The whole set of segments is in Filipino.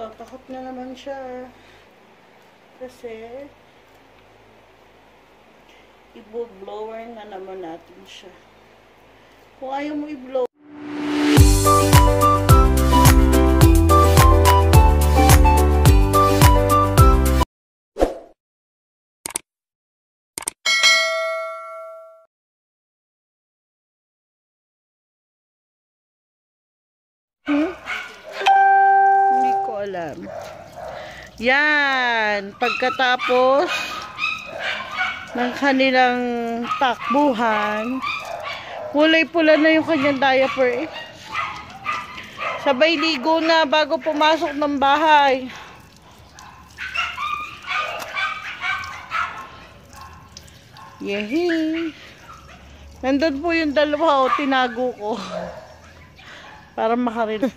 takot na naman siya. Kasi, i-blower na naman natin siya. Kung ayaw mo i-blow, hindi ko alam. Yan, pagkatapos ng kanilang takbuhan, kulay pula na yung kanyang diaper eh. Sabay ligo na bago pumasok ng bahay. Yehey! Nandun po yung dalawa o tinago ko. Para makaril.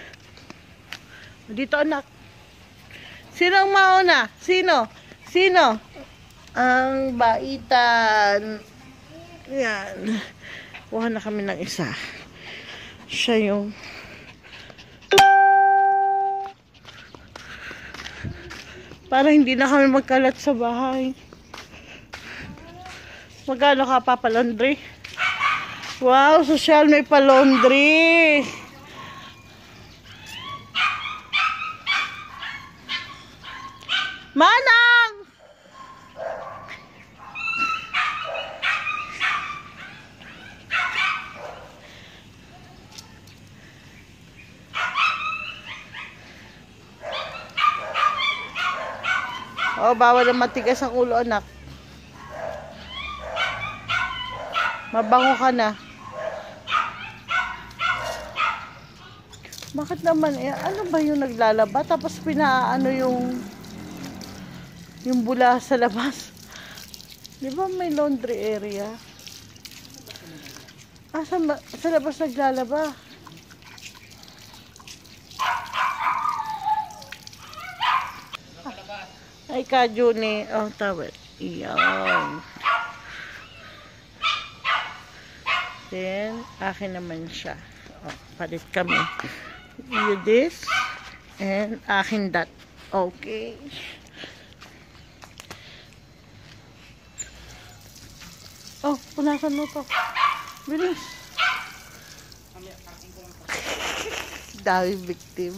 Dito anak. Sino ang mauna? Sino? Sino? Ang baitan. Yan. Kuha na kami ng isa. Siya yung para hindi na kami magkalat sa bahay. Magkano ka papalaundry? Wow, social may pa-laundry. Manang! Oh, bawal na matigas ang ulo, anak. Mabango ka na. Bakit naman, eh, ano ba yung naglalaba? Tapos pinaano yung bula sa labas. Di ba may laundry area? Ah, sa labas naglalaba. Ay, Juni. Oh, tawad. Iyan. Then, akin naman siya. Oh, palit kami. You this. And akin that. Okay. Oh, punasan mo to. Bilis. Dami victim.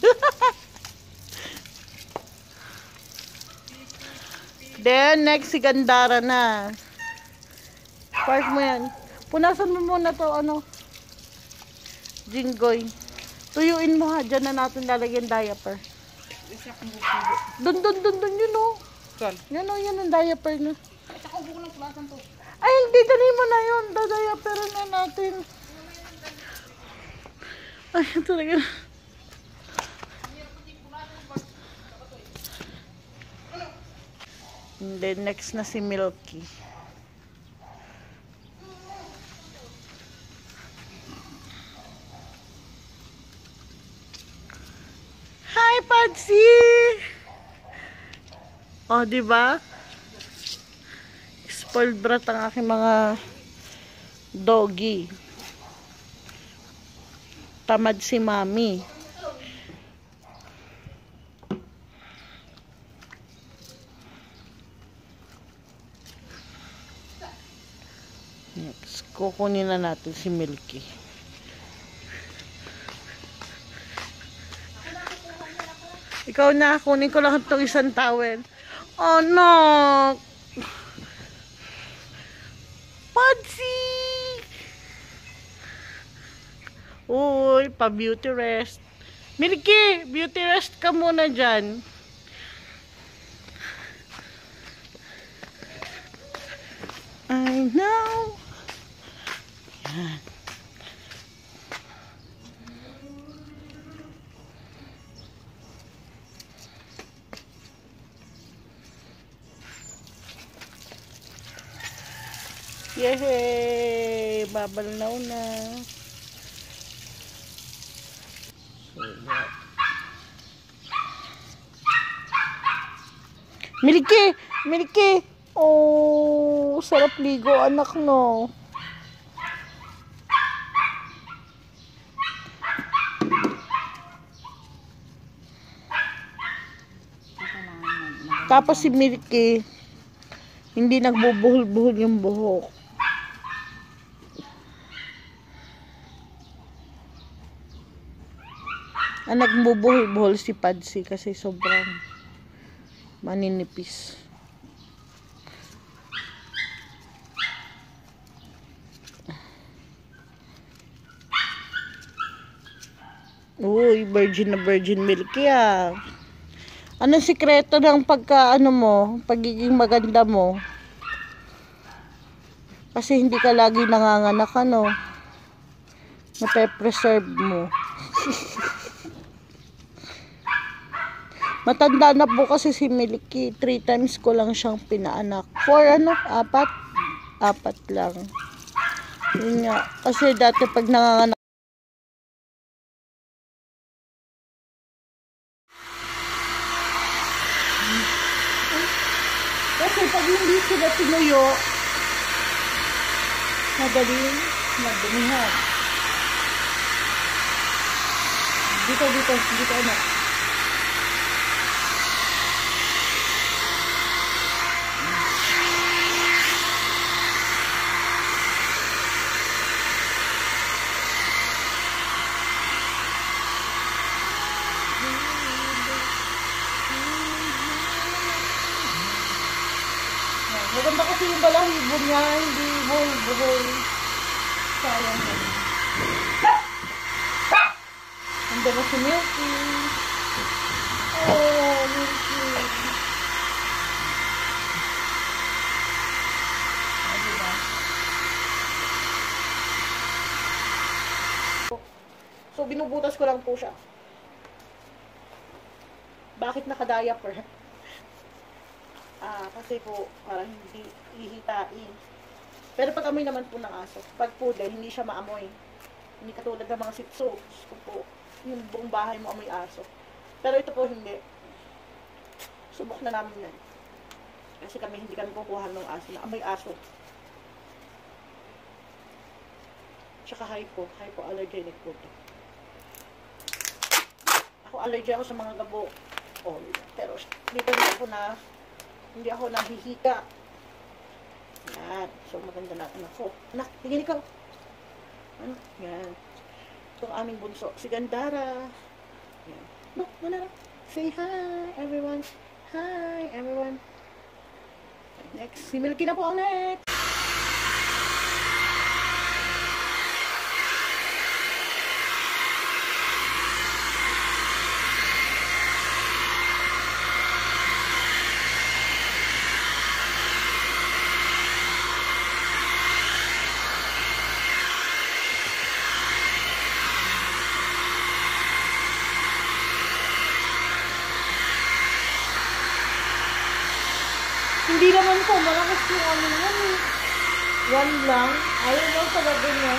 Then, next si Gandara na. Park mo yan. Punasan mo muna to, ano? Jinggoy. Tuyuin mo ha. Diyan na natin lalagyan diaper. Dun, yun o. Yun o, yun ang diaper na. Ay, hindi, dali mo na yun. Diaper na natin. Ay, talaga. And then, next na si Milky. Hi, Patsy! Oh, diba? Spoiled brat ang aking mga doggy. Tamad si Mami. Next, kukunin na natin si Milky. Ikaw na, kunin ko lang itong isang towel. Oh no! Patsy! Uy, pa-beauty rest. Milky, beauty rest ka muna dyan. I know. Yan. Yehey! Babalnaw na. Milky! Milky! Oh, sarap ligo, anak, no? Tapos si Milky, hindi nagbubuhol-buhol yung buhok. Ang nagbubuhol-buhol si Padsy kasi sobrang maninipis. Uy, virgin na virgin Milky ah. Anong sikreto ng pagiging maganda mo? Kasi hindi ka lagi nanganganak, nape-preserve mo. Matanda na po kasi si Milky. 3 times ko lang siyang pinaanak. 4 4 lang. Yun nga. Kasi dati pag nanganganak, kasi pag hindi sila tinuyo, madaling magdumihan. Dito anak. Maganda kasi yung balahibo niya, hindi buhol-buhol. Sayang naman. Ang dama si Milky. Oh, Milky. Diba? So, binubutas ko lang po siya. Bakit naka-diaper? Kasi po, parang hindi ihitain. Pero pag amoy naman po ng aso, pag poodle, hindi siya maamoy. Hindi katulad ng mga sitso. So po, yung buong bahay mo amoy aso. Pero ito po hindi. Subok na namin yan. Kasi hindi kami kukuha ng aso na amoy aso. Tsaka hypoallergenic po ito. Ako allergy ako sa mga gabo. Oh, pero dito hindi ako nahihika. Yan. So, maganda na anak ko. Anak, tingin ikaw. Ano? Yan. Ito ang aming bunso. Si Gandara. Yan. No, Gandara. Say hi, everyone. Hi, everyone. Next. Si Milky na po ang next. Hindi naman po, malakas yung yan eh. Yan lang. Ayaw lang talaga niya.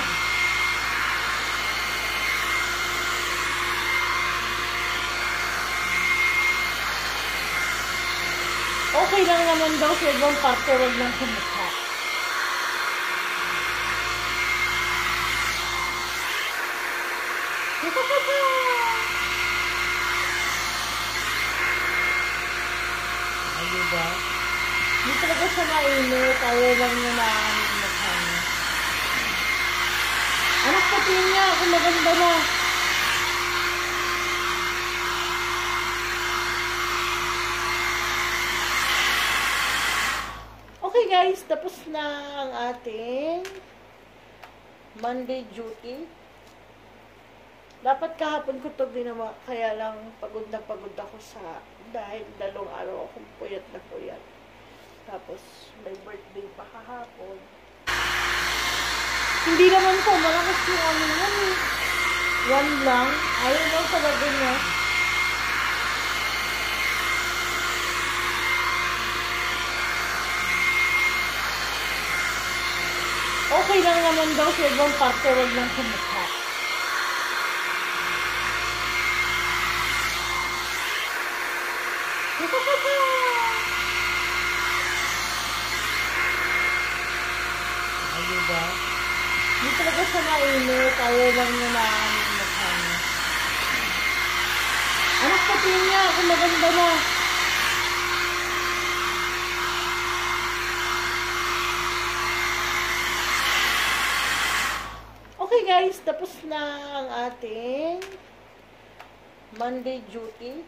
Okay lang naman daw sa ibang parte, wag lang sa mukha. Ay, diba? Hindi talaga siya mainit. Ayaw lang niya na magkano. Anak, patingin niya kung maganda na. Okay guys, tapos na ang ating Monday duty. Dapat kahapon ko ito ginawa. Kaya lang pagod ako dahil 2 araw akong puyat na puyat. Tapos, may birthday pa kahapon. Hindi naman po, malakas yung yan eh. Yan lang. Ayaw lang talaga niya. Okay lang naman daw sa ibang parte, wag lang sa mukha. Diba? Hindi talaga siya mainit. Ayaw lang niya na magkano. Anak, patingin niya kung maganda na. Okay guys, tapos na ang ating Monday duty.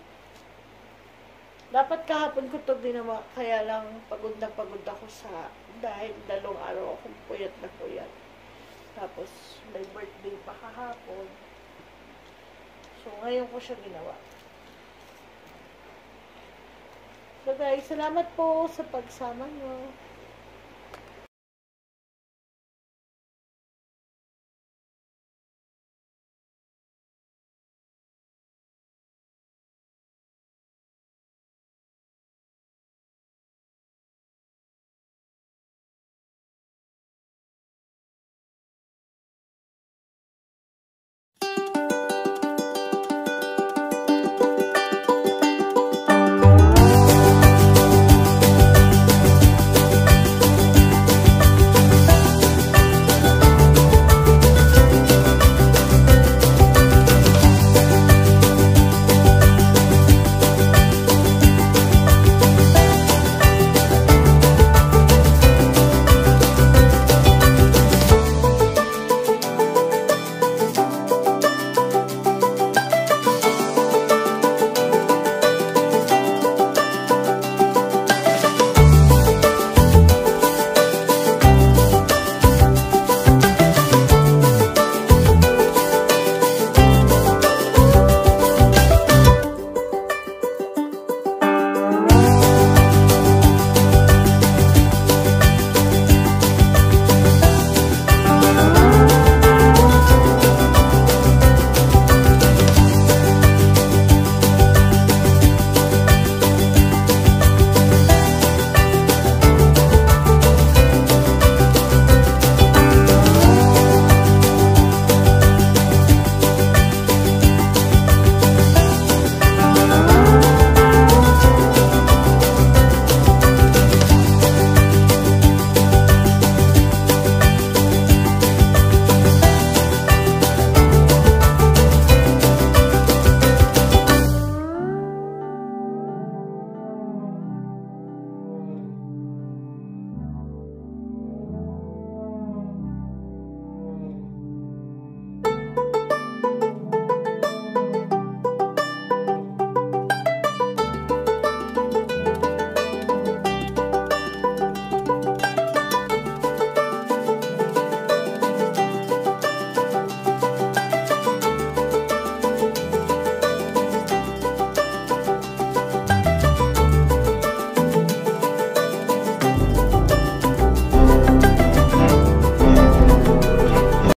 Dapat kahapon ko ito ginawa, kaya lang pagod na pagod ako dahil 2 araw akong puyat na puyat. Tapos may birthday pa kahapon. So ngayon ko siya ginawa. So guys, salamat po sa pagsama nyo.